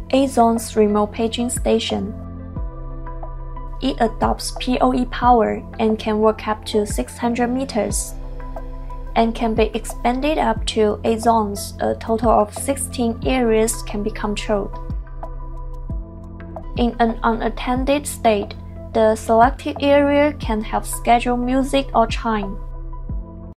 A-Zone's remote paging station. It adopts PoE power and can work up to 600 meters, and can be expanded up to 8 zones. A total of 16 areas can be controlled. In an unattended state, the selected area can have scheduled music or chime.